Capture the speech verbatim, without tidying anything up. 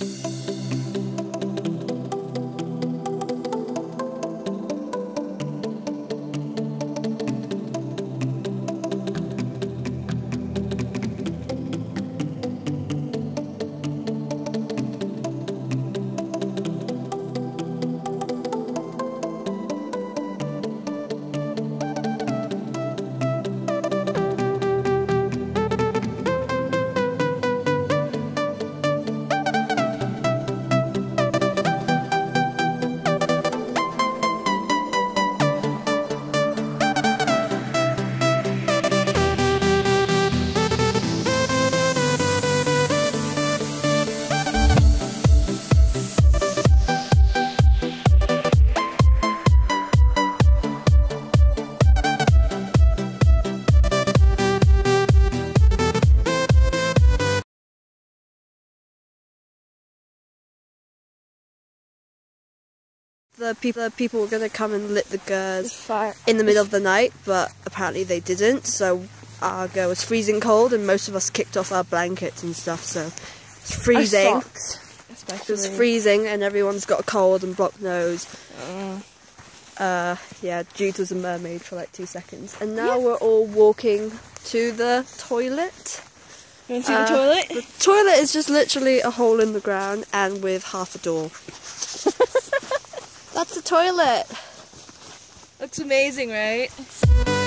The people, the people were going to come and lit the gers in the middle of the night, but apparently they didn't, so our go was freezing cold and most of us kicked off our blankets and stuff, so it's freezing. Our socks, especially. It was freezing and everyone's got a cold and blocked nose. Uh. Uh, yeah, Jude was a mermaid for like two seconds. And now yeah. we're all walking to the toilet. You want to see uh, the toilet? The toilet is just literally a hole in the ground and with half a door. That's the toilet. Looks amazing, right?